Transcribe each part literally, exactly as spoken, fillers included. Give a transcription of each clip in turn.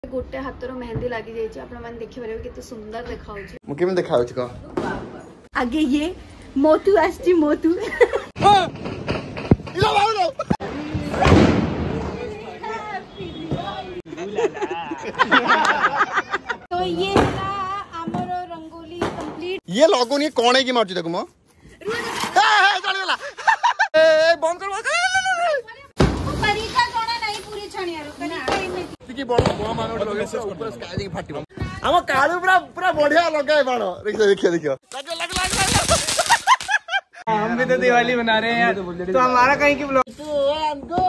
गोटे हाथर मेहंदी लगी जाइए आपण मैंने देखि पारे कितने सुंदर देखा होची मु केम देखा होची को आगे ये मोतू आस्ती मोतू हां इला बाबू तो ये है हमरो रंगोली कंप्लीट ये लगोनी कोन है की मारची देखो मो ए ए चल गेला ए बंद कर तरीका कोना नहीं पूरी छणिया रो कनी की बड़ बड़ मान लगे से ऊपर स्काई फाटिबो हम कालू पूरा पूरा बढ़िया लगाए बाण देखियो देखियो देखियो लग लग लग हम भी तो दिवाली मना रहे हैं यार तो हमारा कहीं की blog go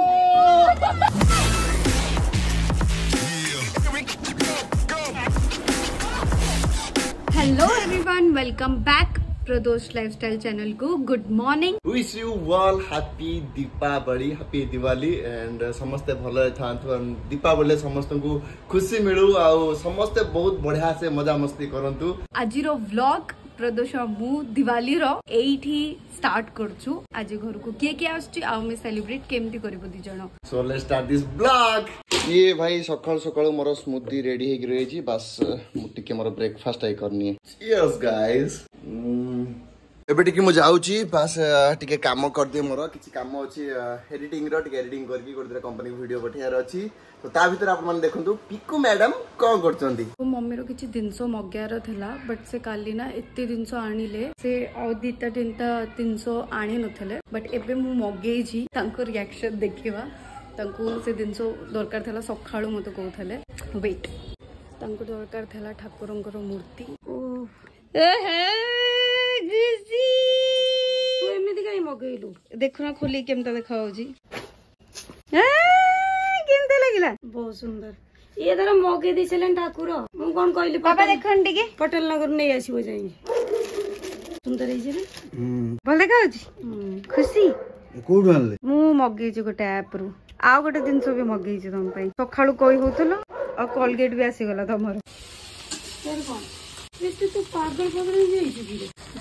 hello everyone welcome back Pradosh lifestyle channel को good morning wish you all happy Deepavali happy Diwali and समस्ते भले थांतु दीपावली समस्त को खुशी मिलू आ समस्ते बहुत बढ़िया से मजा मस्ती करंतु आज रो व्लॉग प्रदोष मु दिवाली रो एठी स्टार्ट करछु आज घर को के के आछी आ मैं सेलिब्रेट केमती करबो दी जण so let's start this blog ये भाई सकाळ सकाळ मोर स्मूदी रेडी हे गिरे छी बस मु टिके मोर ब्रेकफास्ट आई करनी यस गाइस एबे टिके मु जाउची बस टिके काम कर दे मोर किछि काम अछि एडिटिंग रो टिके एडिटिंग करकी गोटे कंपनी वीडियो पठियार अछि तो ता भीतर आप मन देखंतु पिकू मैडम कोन करचंदी ओ मम्मी रो किछि दिनसो मग्यार थला बट से काली ना एत्ते दिनसो आनिले से औ दिता तिनता तीन सौ आनी नथले बट एबे मु मगेई छी तांको रिएक्शन देखिबा तांको से दिनसो दरकार थला सखाळु मते कहथले वेट तांको दरकार थला ठाकुरंकर मूर्ति ओ ए हे जीजी तू एमिति काई मगेइलु देखुना खोली केमता देखा होजी ए केमते लागिला बहुत सुंदर ये धर मगे दिसलेन ठाकुर मु कोन कहली बाबा देखन टिके पटेल नगर नै आसीबो जाई सुंदर है जे हम भल देखा होजी खुशी कोड वाले मु मगे छी गोटे ऐप रु आ गोटे दिन सब मगे छी तुम पई सखाळु कोई होतलो आ कोलगेट भी आसी गला तमर तेरे कोन ये तो पागल पागल हो जाई छी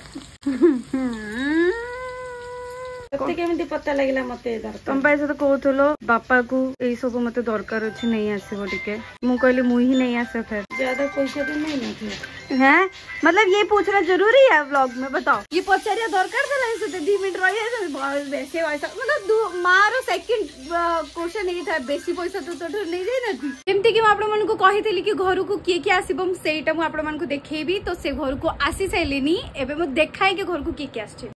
तते केमिति पता लागला मते दरकार तुम पैसा तो कहथलो बापा को एई सब मते दरकार अछि नहीं आसीबो टिके मु कहली मु ही नहीं आसे फिर ज्यादा पैसा तो नहीं ना थे हैं मतलब ये पूछना जरूरी है व्लॉग में बताओ ये पचारिया दरकार था ऐसे तो दो मिनट रही वैसे वैसा मतलब मारो सेकंड क्वेश्चन नहीं था बेसी पैसा तो तो नहीं जाई ना थी एमती कि आपण मन को कहितली कि घर को किए किए आसीबो सेटा मु आपण मन को देखेबी तो से घर को आसी सैलेनी एबे मु देखाई के घर को किए किए आछे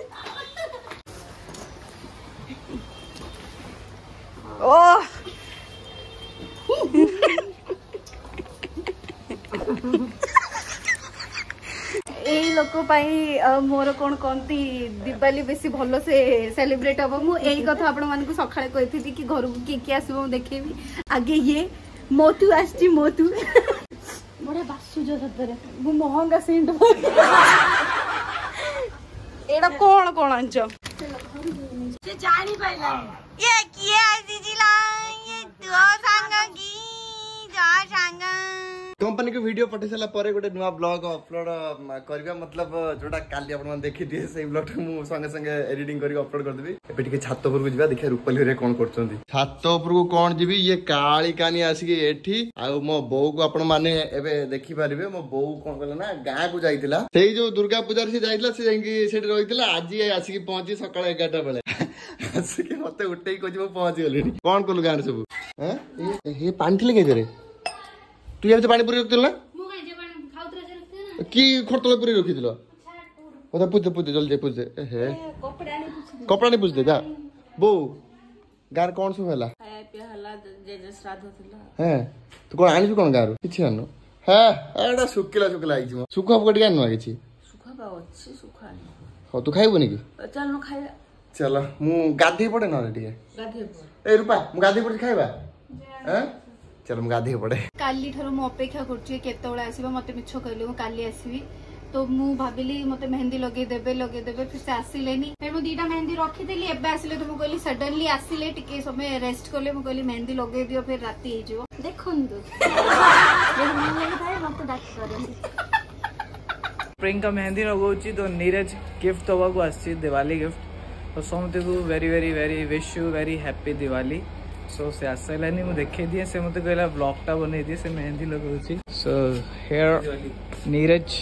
ओह एई लोक पाई मोर कोन कोंती दिवाली बेसी भलो से सेलिब्रेट हबो मु एई कथा आपण मन को सखाळे कहिथि कि घर को के के आसीबो देखेबी आगे ये मोतू आस्ती मोतू बड़ा बासु जो सतरे मु महंगा सेंट एडा कोन कोन अंचो से जानी पाइला ये किए दीदी ला ये तो संग की जा संग कंपनी को वीडियो पठे साला परे गोटे नुवा ब्लॉग अपलोड करबा मतलब जोटा काली आपण मन देखि दिए सेही ब्लॉग मु संगे संगे एडिटिंग करी अपलोड कर देबी एबे टिके छात ऊपर को जिबा देखिया रूपली रे कोन करचंदी छात ऊपर को कोन जिबी ये काली कानी आसी के एठी आ मो बौ को आपण माने एबे देखि पारिबे मो बौ कोन कहला ना गां को जाईतिला सेही जो दुर्गा पूजा रे जाईतिला से जाईकी सेठी रहितिला आज आसी के पहुंची सकाळ ग्यारह बेले आसी के मते उठेई को जिवो पहुंची गलेनी कोन कोलु गां रे सब हैं ये ये पानी थिले के रे तू ये पानी पूरी रखतिल ना मु काई जे पानी खाउतरा जे रखते ना की खटले पूरी रखिदिल ओदा पूछ पूछ जल्दी पूछ दे हे कपड़ा नहीं पूछ कपड़ा नहीं पूछ दे जा बो गार कोन सु होला खाया पे हला जे जे श्राद्ध थिला हैं तू कोन आनी कोन गार किछि आनो हे एडा सुकिला सुकिला आइछि मो सुखा पकड़ आनो किछि सुखा बा अछि सुखा हो तू खाइबो नि की चल न खाइबा चल मु गाधी पड़े न रे गाधी पड़ ए रूपा मु गाधी पड़ खाइबा हैं चलो गाधी पड़े काली ठरो मु अपेक्षा करछि केतोळे आसीबा मते मिछो कहले मु काली आसीबी तो मु भाबिली मते मेहंदी लगे देबे लगे देबे फिर से आसिलेनी फिर मु दीटा मेहंदी रखी देली एबे आसिले तो मु कहली सडनली आसिले टिके समय रेस्ट करले मु कहली मेहंदी लगे दियो फिर राती हे जो देखंदु ये मेहंदी थाए मते डाक करे प्रियंका मेहंदी लगौची तो नीरज गिफ्ट दवा को आसी दिवाली गिफ्ट तो समते को very very very wish you very happy Diwali सो से आसानी मुझे देखे दिए से मत कहला ब्लॉग टा बनै दिए से मेहंदी लगाउची so here Neeraj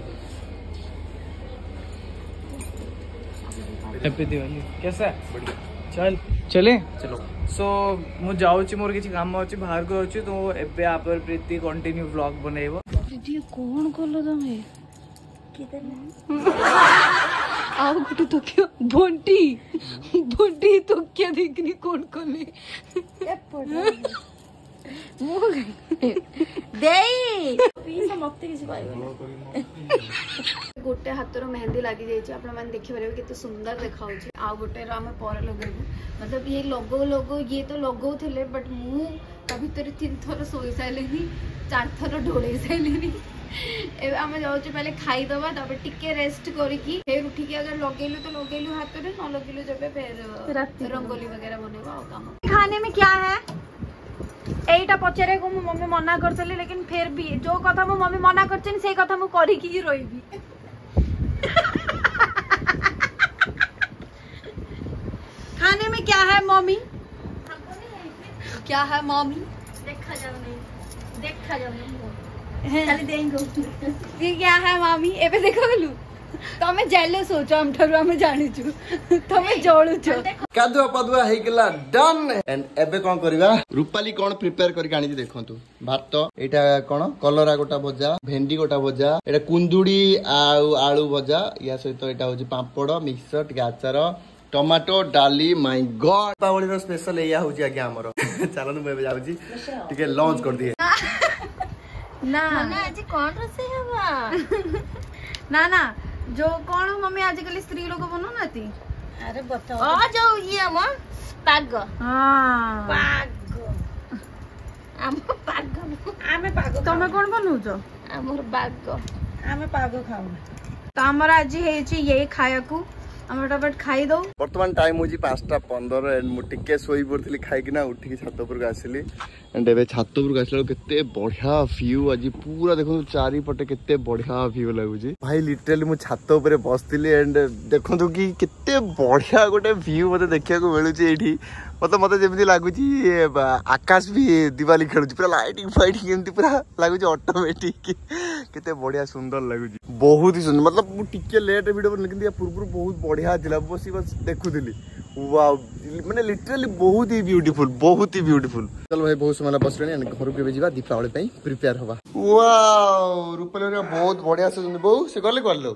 happy Diwali कैसा बढ़िया चल चले चलो सो मु जाउची मोर किछि काम अछि बाहर को अछि तो एबे आपर प्रीति कंटिन्यू व्लॉग बनेइबो दीदी कोन कोलो तमे आओ गुटू तो क्या बोंटी बोंटी तो क्या देखनी कौन कोले गोटे हाथ मेहंदी लगी जाइए देखिपारे केते सुंदर देखा आ गोटे आम पर लगेबू मतलब ये लगो लगो ये तो लगौले बट मु भीतर तीन थर शोई सारे चार थर ढोल सारे आम जाऊँ पहले खाईदबा टिके रेस्ट करके फिर उठिकी अगर लगेलु तो लगेलु हाथ में न लगेलु जब फिर रंगोली वगैरह बनेबा काम। खाने में क्या है एटा पचारे को मो मम्मी मना करथले लेकिन फिर भी जो कथा मो मम्मी मना करछन से कथा मो करी की रोइबी। खाने में क्या है मम्मी क्या है मम्मी देखा जाओ नहीं देखा जाओ नहीं खाली देंगो ये क्या है मामी एबे देखो गलु तमे जेलस हो हम ठरु हम जानि छु तमे जोळु छु कादुआ पदुआ हे गेला डन एंड एबे कोन करबा रूपाली कोन प्रिपेयर करि कानि देखंतु भात एटा कोन कलरा गोटा भजा भेंडी गोटा भजा एटा कुंदुडी आ आलू भजा या सहित एटा होची पापड़ मिक्सर टिके आचार टमाटो डाली माय गॉड पावली रो स्पेशल एया होची आगे हमरो चलन मैं जाउची टिके लॉन्च कर दिए ना ना आज कौन रोसे हवा ना ना जो कौन मम्मी आजकल स्त्री लोग बनो नाती अरे बताओ आ जाओ ये हम पाग हां पाग हम पाग आमे पाग तमे कोन बनु छ हमर पाग आमे पाग खाऊ त हमर आज हे छी ये खाया को हम फटाफट खाई दो वर्तमान टाइम होजी पाँचटा पंदर एंड मु टिके सोई पड़थली खाई कि ना उठी छात ऊपर आसिली एंड एबे छात ऊपर आसला केते बढ़िया व्यू आज पूरा देखो चारि पटे केते बढ़िया व्यू लागुची भाई लिटरली मु छात ऊपर बसथिली एंड देखंतु कि केते बढ़िया गोटे व्यू मते देखिया को मिलुची एठी मत मत जमी लगुच आकाश भी दिवाली खेलु पूरा लाइटिंग फाइटिंग एमती पूरा लगुच ऑटोमेटिक केते बढ़िया सुंदर लगुच बहुत ही सुंदर मतलब मु टिके लेट वीडियो लेकिन या पूर्व बहुत बढ़िया थिला बसी बस देखुली वाओ माने लिटरली बहुत ही ब्यूटीफुल बहुत ही ब्यूटीफुल चल भाई बहुत समय बसले घर के जीवा दीपावली पई प्रिपेयर होबा वाओ रूपले बहुत बढ़िया से बहु से गले करलो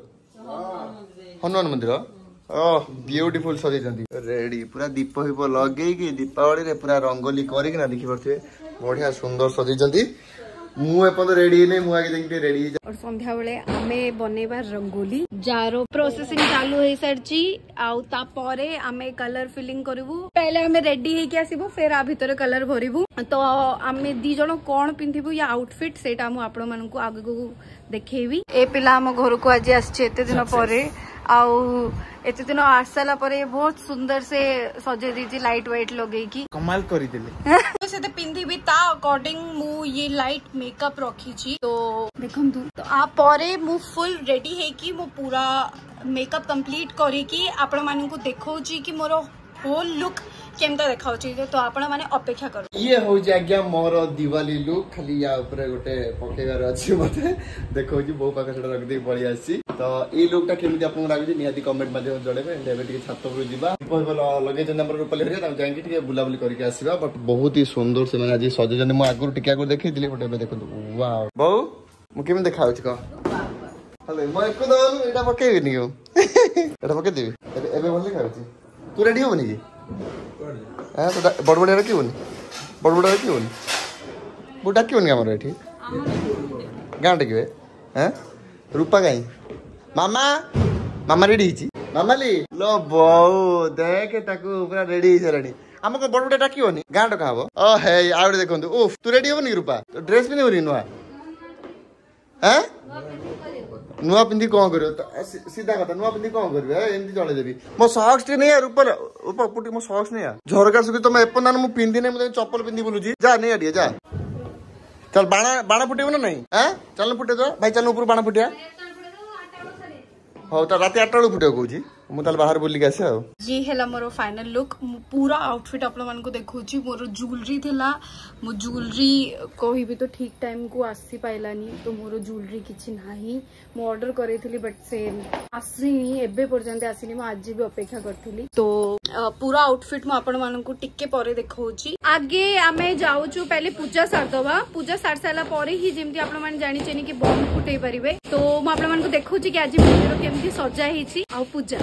हनुमान मंदिर ओह ब्यूटीफुल सजे रेडी पूरा दीप हिप लगे कि दीपावली रे पूरा रंगोली करिक ना देखि परथे बढ़िया सुंदर सजे मु एपन रेडी नै मु आगे देखि रेडी और संध्या बेले आमे बनेबा रंगोली जारो प्रोसेसिंग चालू हे सरची आउ ता परे आमे कलर फिलिंग करबू पहले आमे रेडी हे के आसीबू फिर आ भीतर कलर भरिबू तो आमे दी जण कोन पिंथिबू या आउटफिट सेटा मु आपण मानन को आगे को देखेबी ए पिला हम घर को आज आछे एते दिन परे आउ एते दिन आसाला परे बहुत सुंदर से सजे दी लाइट वाइट लगे की कमाल करी देले से पिंधी भी ता अकॉर्डिंग मु ये लाइट मेकअप रखी छी तो देखंतु तो आ परे मु फुल रेडी है कि मु पूरा मेकअप कंप्लीट करी कि आपण मानन को देखौ छी कि मोर होल लुक केमता देखाउ छी तो आपण माने अपेक्षा कर ये हो जाग्या मोर दिवाली लुक खाली या ऊपर गोटे पकेगार अछि मते देखौ छी बहु पाका छडा रख दे पड़ी आसी तो ई लुक टा केमती आपन लागै निहाती कमेंट माध्यम जणेबे एबे टिके छात पर जीवा बोल लगे जे नंबर रूपले रे हम जांगी टिके बुलाबुली करके आसीबा बट बहुत ही सुंदर से माने आज सजे जने मु आगुर टिके आगुर देखै दिले बट एबे देखो वाओ बहु मु केम देखाउ छी को हेलो म एको दन एटा पकेबी नि को एटा पके देबी एबे एबे बोल देखाउ छी तू रेडी होबनी की हां तो बड़ बड़ रे क्यों बड़ बड़ रे क्यों बुटा क्यों हमर एठी गांडे के हैं रूपा गाई मामा मामा रेडी हिची मामा ली लो बहु देख ताकू पूरा रेडी हिस रेडी हमको बड़ बड़ डाकियोनी गांडो का हबो ओ हे आउड देखंतु उफ तू रेडी होबनी रूपा तो ड्रेस भी नहीं नुआ हैं नुआ पिंदी कौन करियो सीधा कथा नुआ पिंदी कौन करियो एमती चले देबी मो सॉक्स टे नहीं ऊपर ऊपर पुटी मो सॉक्स नहीं झरका सुकी तो मैं एपन मु पिंदी नहीं मु चप्पल पिंदी बुलुजी जा नहीं आडिया जा चल बाणा बाणा फुटेबो ना नहीं हैं चल फुटे तो भाई चल ऊपर बाणा फुटिया हो तो रात आठ बेलू फुटे कौची मुझे बाहर बोल के आसे ये है मोर फाइनल लुक पूरा आउटफिट आप लोगन को देखुची मोर ज्वेलरी थिला मो ज्वेलरी कहि भी तो ठीक टाइम को आसी पाइलानी तो मोर ज्वेलरी किछि नाही मो ऑर्डर करैथिली बट से आसीनी एबे पर्यंत आसीनी मो आज भी अपेक्षा करथिली तो पूरा आउटफिट मो आपण मानन को टिके परे देखौची आगे आमे जाउछु पहले पूजा सार दबा पूजा सार साला परे ही जेमति आपण मान जानि चेनी कि बम फुटै परिबे तो मो आपण मान को देखौची कि आज मंदिर केमति सजा हेछि आ पूजा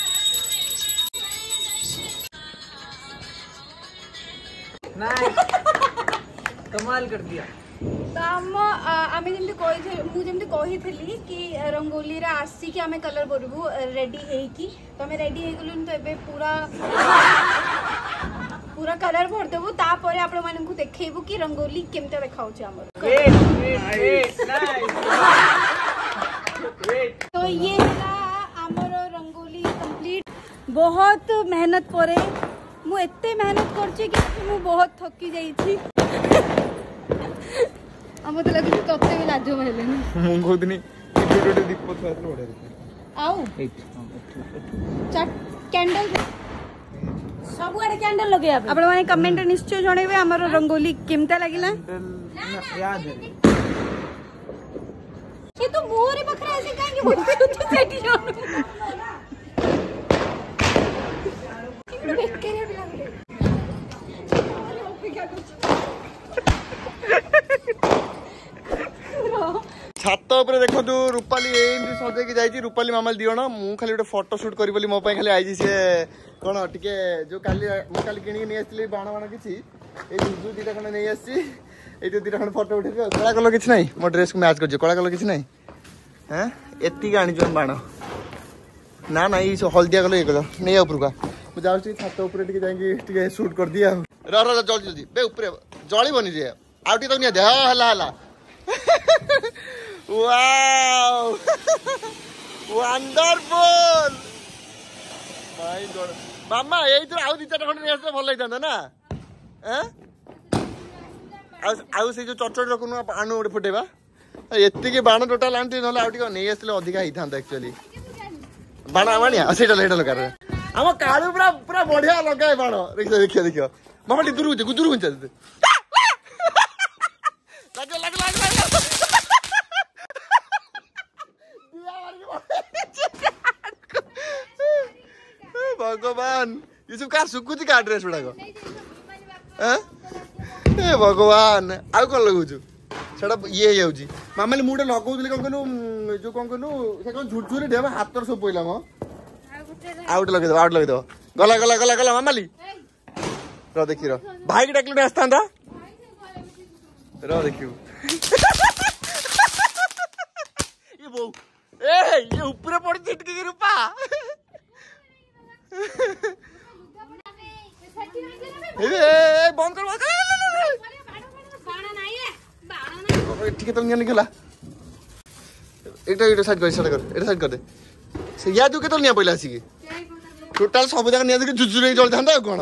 कमाल कर दिया आमे जेमति कहि मु जेमति कहिथली कि रंगोली रे आसी कि आमे कलर करबू रेडी हेई कि तो आमे रेडी हेई गलुन तो एबे पूरा पूरा कलर भर देबू ता परे आपण मानन को देखैबू कि रंगोली केमते देखाउ छ हमर तो ये हमर रंगोली कंप्लीट बहुत मेहनत परे मु एते मेहनत करछि कि मु बहुत थकी जाई छी हम तो लगे तत्ते भी लाजो भइले मु खुदनी छोटे दीप पथात बडे आउ चट कैंडल सब आड़े कैंडल लगे आपण माने कमेंट निश्चय जणेबे हमर रंगोली केमता लागिला याद है ये तो मोरे बखरा ऐसे काहे कि बोलते हो सेटी जानो देख के भी लग छात उपरे देखो रूपाली एमती सजेकी जाइए रूपाली मामाली दियो ना मु खाली गोटे फोटो शूट करी बोली मो पाई खाली आई से कौन टिके जो काली मु काली किणी नहीं आसली बाण बाण किछि ए जुजु दीटा खंड नहीं आसी ए जो दीटा खंड फोटो उठे कला कलर किछि नहीं मो ड्रेस को मैच कर कला कलर किछि नहीं हैं एति आनी जो बाण ना ना ये हल्दिया कलर ये कलर नहीं ऊपर का मु जाउ छी छात ऊपर टिके जाई टिके शूट कर दिया र र जल्दी जल्दी बे ऊपर जळी बनी जे आउटी तो नहीं दे हां हला हला वाओ वंडरफुल माय गॉड मामा एई तो आउ दिटा खंड नेस भल लइतांदा ना हैं आउ आउ से जो चटचट रखनु आनु ओडे फुटेबा एत्ती के बाण टोटल आंटी नले आउ टिक नै आसले अधिका हिथांदा एक्चुअली बाण आमानिया सेटा लेटा लगा रे हम काळू पूरा पूरा बढ़िया लगाए बाण देखियो देखियो देखियो मामा टी दूर हो दूर हो जा लग लग लग भगवान ये सब का सुकुची का ड्रेस गुड़ाक ए भगवान आउ कौन लगुचु सेटा ये हो जाउची मामाली मुडे लगौली कौन कहलु जो कौन कहलु से कौन झुरझुरी ढेबा हाथ सब पइला म आउट लगे दो आउट लगे दो गला गला गला गला मामाली र देखि र भाई के डाकले आस्तांदा र देखियो ये बो ए ये ऊपर पड़ चिटकी रूपा ए बंद कर बाण नाही है बाण नाही ठीक है तो नहीं निकला एटा एटा साइड कर साइड कर एटा साइड कर दे से या तू के तो नहीं पहिला सी टोटल सब जगह निया जुजुरे चल थांदा कोन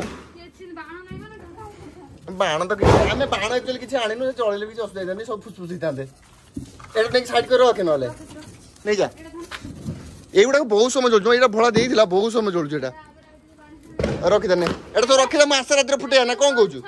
बाण तो आमे बाण एक्चुअली किछ आनिनु चळले भी असुविधा नहीं सब फुसफुस हितांदे एटा टेक साइड कर रखे नले नहीं जा एगुड़ा बहुत समय जोड़ ये भड़ा देला बहुत समय जोड़ एटा रखी देने एटा तो रखी दे आशा रात फुटे ना कौन कहूँ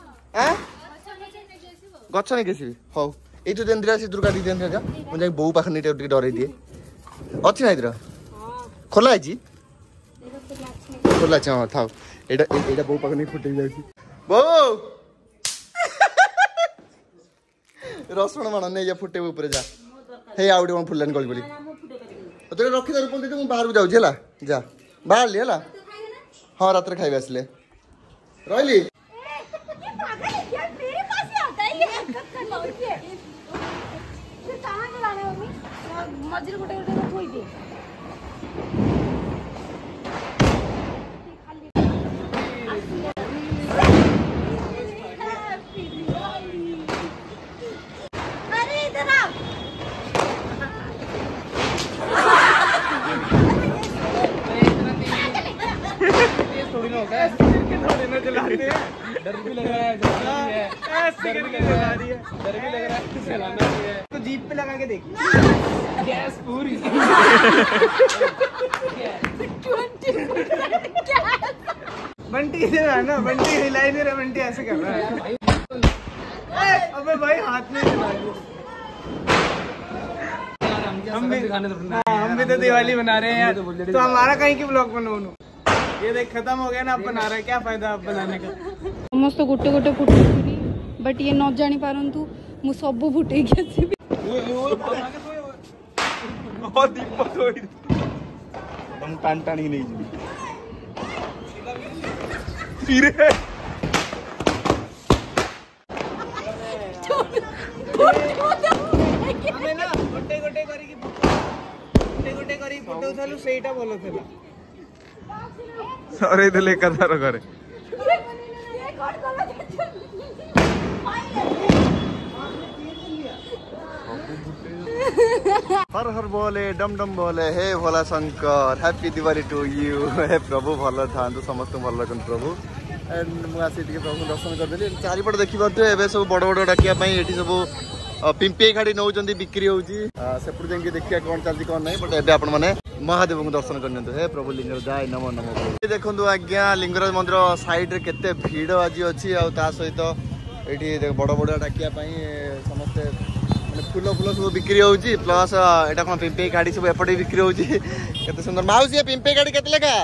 गछ नहीं केसी हौ ये जो देन्द्रा से दुर्गा दी देन्द्रा जा मुझे बो पाख नहीं डर दिए अच्छी ना इधर खोला है खोला अच्छा हाँ था एटा बो पाख नहीं फुटे जाए बो रसुण मान नहीं जा फुटे ऊपर जा हे आउ गोटे फुलानी गली बोली तो रखी रूप देखिए मुझे बाहर जाऊँ है जा बाहर ली है हाँ रात खाଇବା आसले रही मझे गोटे गोटे डर भी लग रहा है डर भी लग रहा है डर भी लग रहा है चलाना भी है तो जीप पे लगा के देख गैस पूरी बंटी इधर आना, बंटी हिला ही नहीं रहा, बंटी ऐसे कर रहा है। अबे भाई हाथ में हिला दिया। हम भी हम भी तो दिवाली बना रहे हैं यार, तो हमारा कहीं की ब्लॉग बनाओ। ये देख खत्म हो गया ना, अब बना रहा है, क्या फायदा अब बनाने का। समस्त गोटे गोटे फुटेई बट ये न जानी पारंतु मु सब फुटेई के आसीबी। ओ दीपक होई हम टान टान ही नहीं जी फिर हमें ना गोटे गोटे करी की गोटे गोटे करी फोटो उठालु सेटा बोलो थेला। अरे इधर कथार करे हर हर बोले डम डम बोले हे Bhola Shankar happy Diwali to you. हे प्रभु भल था समस्त भल रखन प्रभु। एंड मुझे प्रभु दर्शन करदेली चारिपट देखी पारे ए सब बड़ बड़ डाकिया ये सब पिंपे खाड़ी नौ बिक्री होपट जाए देखिए कौन चलती कौन नहीं बट एवं आपण मैंने महादेव को दर्शन करनी। हे प्रभु लिंगर जाए नमो नमो। देखो आज्ञा लिंगराज मंदिर साइड रे केते भीड़ आज अच्छी सहित ये बड़ बड़ डाकिया समस्ते फूल फूल सब बिक्री होची प्लस एटा कोन पिंपे गाड़ी सब एपटे बिक्री होची। केते सुंदर माउसी पिंपे गाड़ी केते लेखा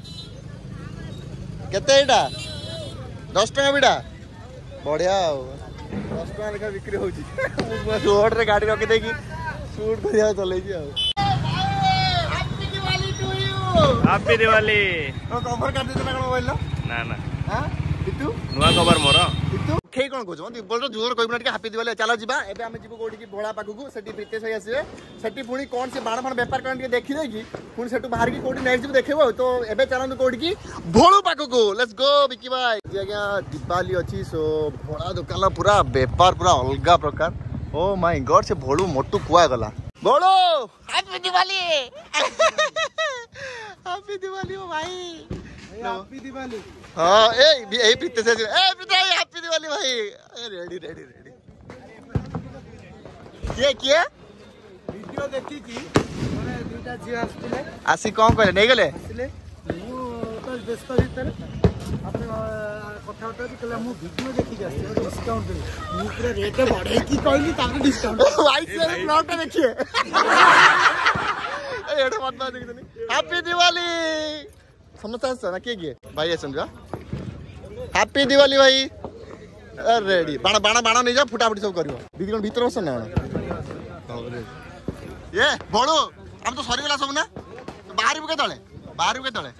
केते एटा दस टका बिडा बढ़िया दस टका लेखा बिक्री होची। रोड रे गाड़ी रखी देकी शूट करिया चले जी। Happy Diwali to you. Happy Diwali. तो कवर कर देते ना कोन मोबाइल ना ना हां बिट्टू नुआ खबर मोर बिट्टू खेई कोन कहजो बोल जोर कहबना के हैप्पी दिवाली चलो जीवा एबे हम जीवो कोडी की भोला पाखु को सेठी प्रीतेश भाई आसीबे सेठी पुणी कोन से बाण बाण व्यापार करन के देखि देगी पुणी सेठू बाहर की कोडी नेक्स्ट जीव देखेबो। तो एबे चलंदु कोडी की भोलू पाखु को लेट्स गो विकी भाई। जे आज्ञा दिवाली अछि सो भोला दुकान पूरा व्यापार पूरा अलगा प्रकार। ओ माय गॉड से भोलू मोटू कुआ गला भोलू हैप्पी दिवाली हैप्पी दिवाली ओ भाई हैप्पी दिवाली। हाँ ए ए प्रीतेश ए प्रीतेश हैप्पी दिवाली भाई। रेडी रेडी रेडी किए किए वीडियो देखी की माने दुटा जी आस्तिले आसी कौन कहले नहीं गले आस्तिले मु तो व्यस्त भीतर आपन कथा होता कि कला मु वीडियो देखी के आस्ते डिस्काउंट दे मु पूरा रेट बढ़ाई की कहली ताके डिस्काउंट भाई से ब्लॉग पे देखिए ए एटा बात बात देखि हैप्पी दिवाली समझता है ना के किए भाई ऐसा हैप्पी दिवाली भाई। रेडी बाण बाण बाण नहीं जा फुटाफुटी सब करियो दीदी कोन भीतर बसन ना ये बड़ो हम तो सरी गला सब ना बाहर के तळे बाहर के तळे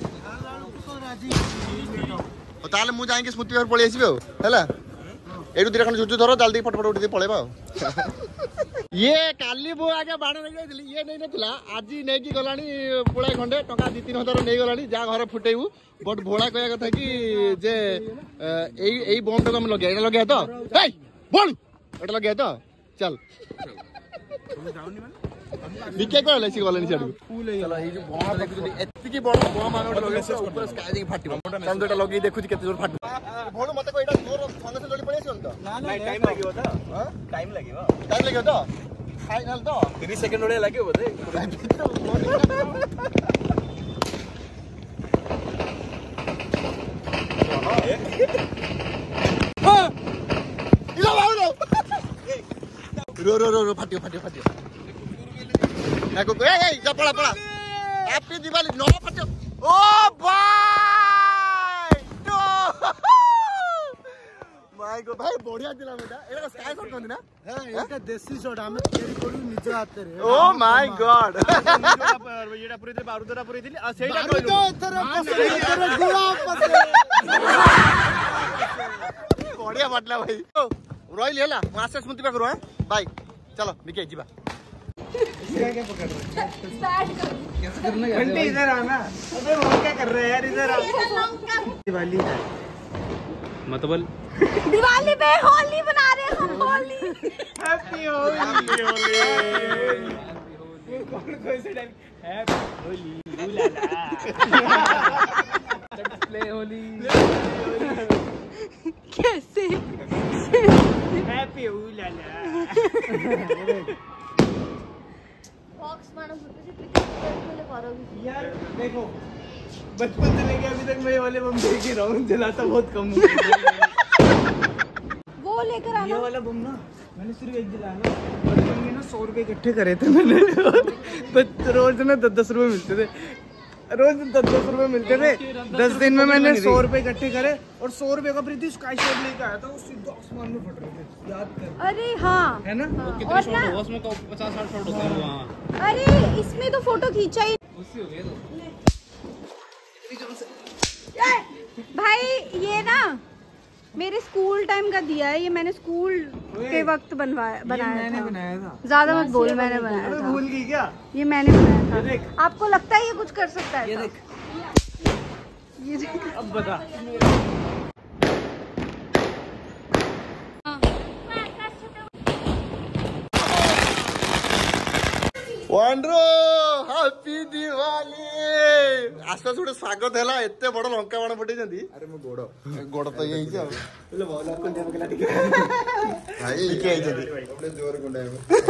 ओ ताले मु जाई के स्मृति घर पळी आसीबे हैला एडू दिरा खन जुजु धरो जल्दी फटफट उठी पळेबा। ये काली बो आगे बाण नहीं जाइली ये नहीं नथिला आज नहीं की गलानी पुळा खंडे टका दो तीन हजार नहीं गलानी जा घर फुटेबू बट भोला कहया कथा कि जे एई एई बम टका हम लगे एटा लगे तो ए बोल एटा लगे तो चल बिके को लेसी गलानी छाडू फूल चलो ए जो बम देखु एत्ती की बम बम आने लगे से ऊपर स्काई दिख फाटिबो चंद एटा लगे देखु केते जोर फाटू भोलू मते को एटा जोर संगे से जोड़ी पळे आछन तो ना ना टाइम लागिवो तो हां टाइम लागिवो टाइम लागिवो तो फाइनल तो तीस सेकंड ओडे लागिवो बोधे हां इला लाओ रो रो रो रो फाटियो फाटियो फाटियो ना को ए ए जा पळा पळा हैप्पी दिवाली नो फाटियो ओ भाई नो माय गॉड भाई बढ़िया दिला बेटा एटा स्काई शॉट कोन ना हां एटा देसी शॉट हमें तयारी करू निज हाथ रे। ओ माय गॉड एटा पुरी दे बारूदरा पुरी दिली आ सेटा कहलु तो एथर एथर गुला पसे बढ़िया बाटला भाई रोइल हैला मासे स्मृति पाखरो है भाई चलो निके जीवा क्या पकड़ रहे स्टार्ट कर कैसे करना है घंटे इधर आना अबे वो क्या कर रहे हैं यार इधर आ दिवाली है मतलब दिवाली पे होली बना रहे हैं हम होली हैप्पी होली होली कौन कोई से डाल हैप्पी होली उलाला प्ले होली कैसे हैप्पी उलाला बॉक्स मानो फुटे से पिक करे करो यार देखो बचपन से लेके अभी तक मैं ये वाले बम देख ही रहा हूँ, जलाता बहुत कम हूँ। वो लेकर आना। ये वाला बम ना मैंने सिर्फ एक जलाया ना, बचपन में ना सौ रुपए इकट्ठे करे थे मैंने। रोज ना दस दस रुपए मिलते थे, रोज दस दस रुपए मिलते थे। दस दिन में मैंने सौ रुपए इकट्ठे करे और सौ रुपए का प्रीति स्काई शॉट लेके आया था, वो सीधा आसमान में फट रहे थे, याद कर। अरे हाँ है ना, हाँ। कितने शॉट होगा उसमें? पचास साठ शॉट होते हैं वहाँ। अरे इसमें तो फोटो खींचा ही उससे हो गया तो भाई। ये ना मेरे स्कूल टाइम का दिया है, ये मैंने स्कूल के वक्त बनवाया बनाया मैंने था। बनाया था। ज्यादा मत बोल, मैंने बनाया था। भूल गई क्या? ये मैंने बनाया ये था। देख। आपको लगता है ये कुछ कर सकता है? ये देख, ये देख। अब बता। वांड्रो हैप्पी दिवाली। आसपास गोटे स्वागत है, एत बड़ लंका बाण फटे। अरे मो गोड़ गोड़ तो ये जोर गुंडा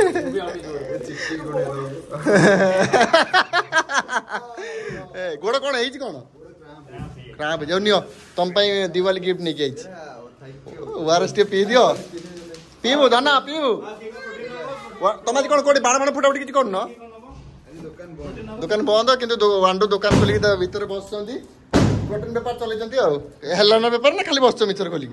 गोड़ कौन है कौन खराब जाओ नियो तुम दिवाली गिफ्ट नहीं आई। ओआरएस टे पी दियो, पीबू दाना पीबू। तुम आज कौन कोड़ी बाण बाण फुटा फुटी किसी कर दुकान बंद किंतु वांडू दुकान खोलिक भीतर बस प्रोटीन बेपार चलते हेलाना बेपार ना खाली बस मिचर खोलिक।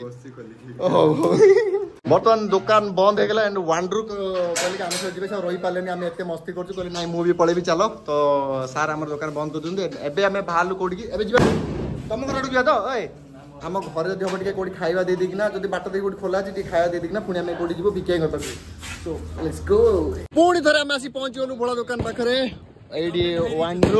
बर्तमान दुकान बंद हो गला एंड वांड्रू कहलिक आम सहित जी रही पारे आम एत मस्ती कर ना मुझे पलैबी चल तो सार आम दुकान बंद कर दिखाते। एवं बाहर कौटी तुम घर आड़ जा तो आम घर जब हम कौटी खाଇବା देना जब बाट दे खोला अच्छी खाଇବା देना पुणी आम कौटी जी बिके घर पास पुणी थे आम आसी पहुंची गलु भोला दुकान पाखे। ये वांड्रू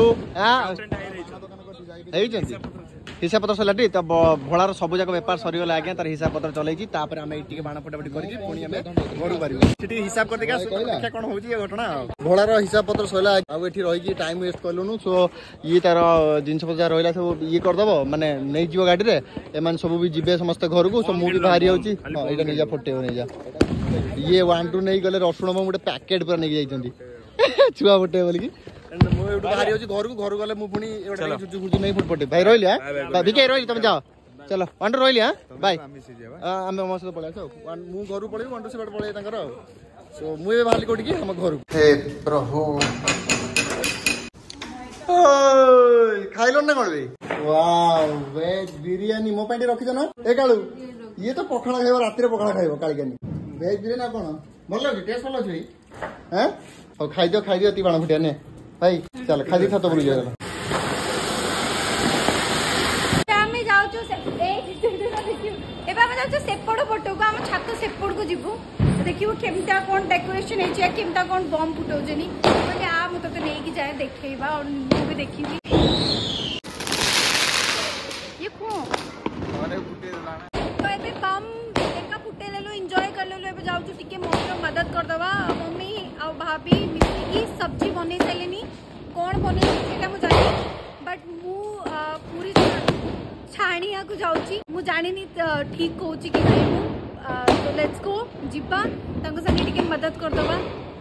हिसाब पत्र सरला तो भोलार सब जाक बेपार सरीगला आज्ञा तार हिसाब पत्र चलैछि तापर आमे इटिके बाण फटाफटी करिछि पुणी आमे घरु पारिबो सिटी हिसाब कर देखा देखा कोन होउछि ये घटना। भोलार हिसाब पत्र सरला आ एठी रहि कि टाइम वेस्ट करलुनु सो ये तार जिंस पत्र रहला सब ये कर दबो माने नै जिवो गाडी रे एमान सब भी जिबे समस्त घर को। सो मु भी बाहरी होउछि हां एटा नै जा फटेओ नै जा। ये वन टू नै गले रसुण म गोटे पैकेट पर नै जाइछन्ती छुआ फटे बोली कि मुझे बाहरी होची घर को घर गले मु पुणी एटा जुजु गुजु नै फुट पटे भाई रोइली हां बिके रोइली तुम जाओ चलो वन टू रोइली हां बाय आमे मस तो पळे आसो मु घर को पळे वन टू से बड पळे तांकर सो मु ए बाहली कोठी कि हम घर हे प्रभु ओय खाइलो ना कोन बे वाओ वेज बिरयानी मो पांडी रखि न ए कालू ये तो पखाड़ा खाइबो राती रे पखाड़ा खाइबो काली कानी वेज बिरयानी ना कोन भलो कि टेस्ट भलो छै हैं और खाइ दियो खाइ दियो ती बाण फटिया ने भाई चल खादी छात पर जाओ ଆମେ ଯାଉଛୁ ଏବେ ଆମେ ଯାଉଛୁ ସେପଟ ପଟକୁ ଆମ ଛାତ ସେପଟକୁ ଯିବୁ ଦେଖିବୁ କେମିତିଆ କ'ଣ ଡେକୋରେସନ ହେଇଛି କେମିତିଆ କ'ଣ ବମ୍ ଫୁଟଉଛନ୍ତି ମାନେ ଆ ମୁଁ ତତେ ନେଇକି ଯାଏ ଦେଖେଇବା ଆଉ ମୁଁ ବି ଦେଖିବି। ये कौन अरे फुटे देला ना तो एबे बम एका फुटे लेलु एंजॉय कर लेलु एबे जाउछु टिके मम्मी रो मदद कर दवा। मम्मी आ भाभी मिसिकी सब्जी बनै सेलेनी कोन बनै सेटा मु जानि बट मु पूरी छाणिया को जाउची मु जानिनी ठीक कहूची कि नहीं मु तो लेट्स गो जिबा तंग संगे टिके मदद कर दवा।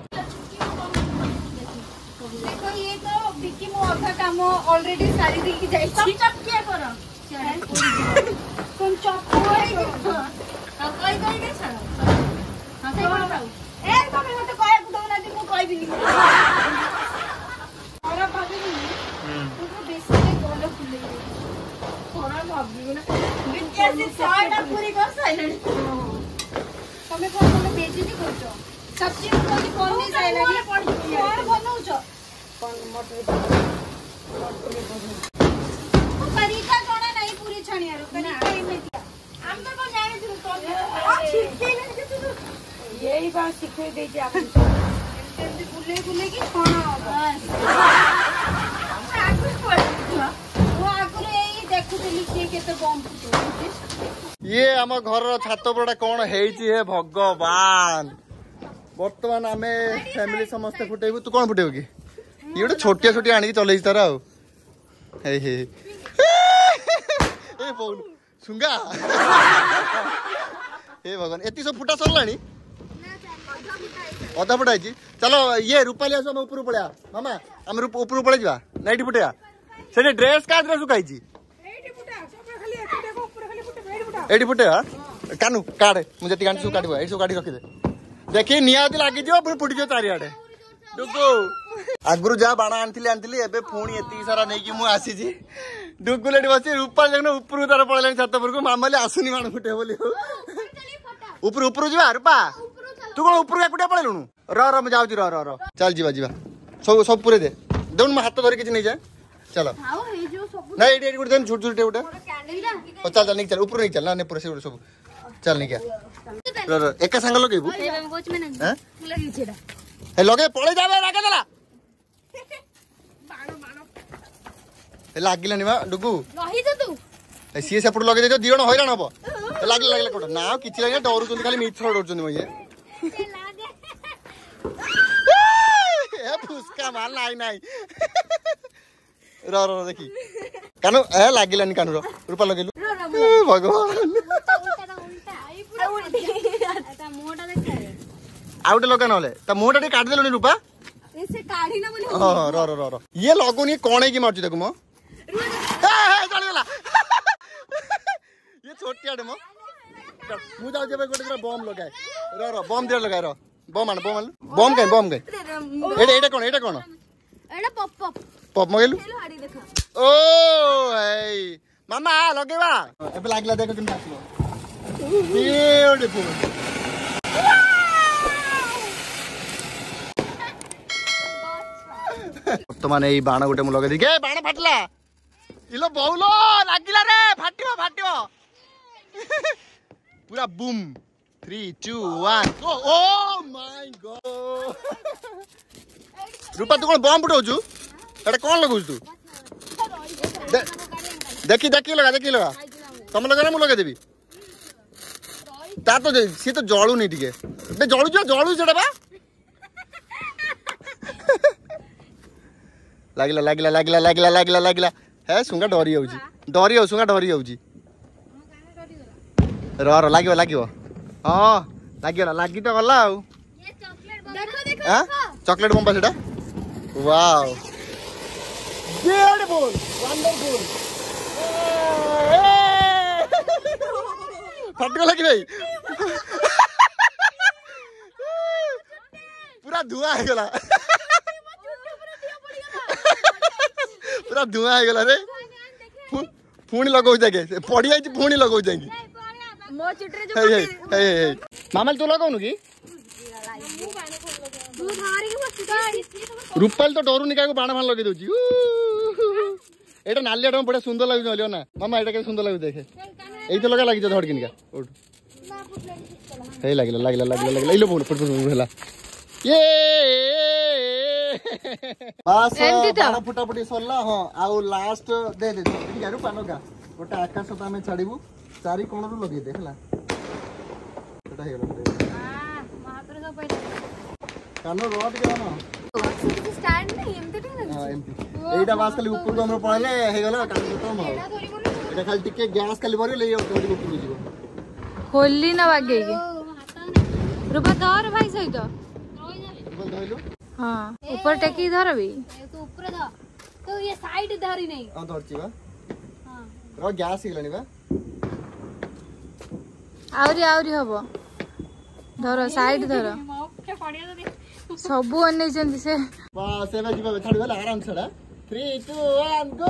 देखो ये तो विकी मो अधा काम ऑलरेडी सारी दी की जाई सब चप क्या करो कौन चप कोई हां कोई कोई के छाड़ो हां से बताओ ए तमे मते कोई बुदो ना दी मु कोई भी नहीं और भाभी नहीं तू तो बेसी के गोल फुले थोड़ा भाभी ना विद्या से साइड पूरी कर साइलेंट तमे कोन तमे बेजी नहीं करछो सब्जी कोनी कोन नहीं साइलेंट कोन बनाउछो कोन मटर तो तरीका जोना नहीं पूरी छानिया रो तरीका एमे हम तो को जाने दिल तो आ छिके नहीं के तू यही बात सिखे दे जे आपन जल्दी बुले बुले की खाना बस आगु पड़ वो आगु यही देखु दिली के केते बम फुटो। ये आम घर छात उपरटा कौन हेइची हे भगवान। वर्तमान आमे फैमिली समस्त फुटेबु तू कौन फुटेबु की ये गोटे छोटिया छोटिया आनी चलई तार आ हे हे ए बोल सुंगा हे भगवान एती सब फुटा सरलानी अधा फुटा चलो ये रूपाली आस ऊपर पड़ा मामा आम ऊपर पड़े जा नाइट फुटेया सेटे ड्रेस का ड्रेस सुखाई एटी फुटे कानू काढ़े मुझे गांधी सब काट सब काट रखिदे देखी निहाती लगी फुटी जाओ चारिआडे डुगु आगु जहाँ बाण आनी आनी एवं पुणी एति सारा नहीं मुझे आसी डुगु लेट बस रूपा जगह ऊपर तार पड़े छात पर मामाली आसुनी बाण फुटे बोली ऊपर ऊपर जा रूपा तू कौन ऊपर एकुटिया पड़ेलुणु र र मुझे जाऊँ र र र चल जीवा जीवा सब सब पूरे दे देन मो हाथ धरिकी नहीं जाए चलो नहीं ये गोटे देन झुट झुटे गोटे चल चल नहीं चल ऊपर नहीं चल ना पूरा से सब चल नहीं क्या एक सांग लगेबू लगे पड़े जावे रागे देला लागिलानी मा डुगु रही जा तू सी सेपट लगे दे दी जण हैरान हबो लागिला लागिला कोटा ना किछि लागे डरू चंदी खाली मिथ डरू चंदी मये ए फुसका मार नाही नाही र र देखी कानो ए लागिलानी कानो र रूपा लगेलु भगवान आउटे लगा नले ता मोटा टे काट देलुनी रूपा से काढी ना बोली हां र र र ये लगोनी कोणे की मारची देखो मो ए चल गेला ये छोटियाडे मो मु जाउ जेबे गोटे बम लगाए र र बम दे लगाए र बम आन बम आन बम के बम के एडे एडे कोन एडे कोन एडे पप पप पप मगेलु हाडी देखा ओ ए मामा लगेबा एबे लागला देखो तुम नाचलो ब्यूटीफुल वर्तमान यही बाण गोटे मुझे लगे दी बाण फाटला इलो बहुलो लागिला रे फाटियो फाटियो पूरा boom three two one oh oh my god Rupa तू कौन बम फुटाऊचु एटा कौन लगौछ तू देखी देखी लगा देखी लगा तुम लगा ना मु लगे देबी ता तो सी तो जळू नहीं टिके बे जळू जो जळू जेडा बा लागिला लागिला लागिला लागिला लागिला लागिला है सुंगा डरी जाउची डरी जाउ सुंगा डरी जाउची र र लागियो लागियो हां लागियो लागी तो गला आ ये चॉकलेट बम देखो देखो हां चॉकलेट बम सेटा वाओ ब्यूटीफुल वंडरफुल फट गला कि भाई पूरा धुआं हो गला पूरा धुआं हो गला रे पुणी लगौ जाके पड़ी जाई पुणी लगौ जाकी मो चिटरे जो हे हे हे मामल तू लगाउनु की तू धारी के बस रूपाल तो डरू निका को बाण बाण लगे दोची एटा नालियाटा बड़ा सुंदर लागु जलियो ना मामा एटा के सुंदर लागु देखे एई तो लगा लागि छ धड़किन का उठ हे लागिला लागिला लागिला लागिला इलो फुट फुट होला ये बस बाण फुटा फुटी सरला हां आउ लास्ट दे दे यारु पानका गोटा आकाश तो हमें छाड़ीबू चारि कोण रु लगे दे हला एटा हे गला हां महापुर का पहिले कानो रोड के ना स्टैंड नहीं एमती ठीक ना हां एमती एटा बास खाली ऊपर को हमरो पळले हे गला कानो तो हम एटा खाली टिके गैस खाली भरी ले ऊपर ऊपर जीवो होली ना बागे के रुपा धर भाई सहित रुपा धइलो हां ऊपर टेकी धर भी तो ऊपर ध तो ये साइड धरी नहीं हां धरची बा हां रो गैस हिलानी बा आउरी आउरी हबो धर साइड धर सबु अन्य जंदी से बस एबे जीवा छाड़ी वाला आराम छड़ा three two one गो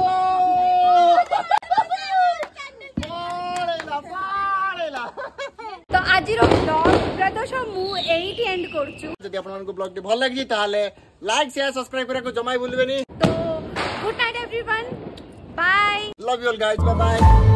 तो आज रो ब्लॉग प्रदोष मु एट एंड करछु जदि आपन को ब्लॉग भल लागि ताले लाइक शेयर सब्सक्राइब करे को जमाई भूलबेनी तो good night everyone bye love you all guys bye bye.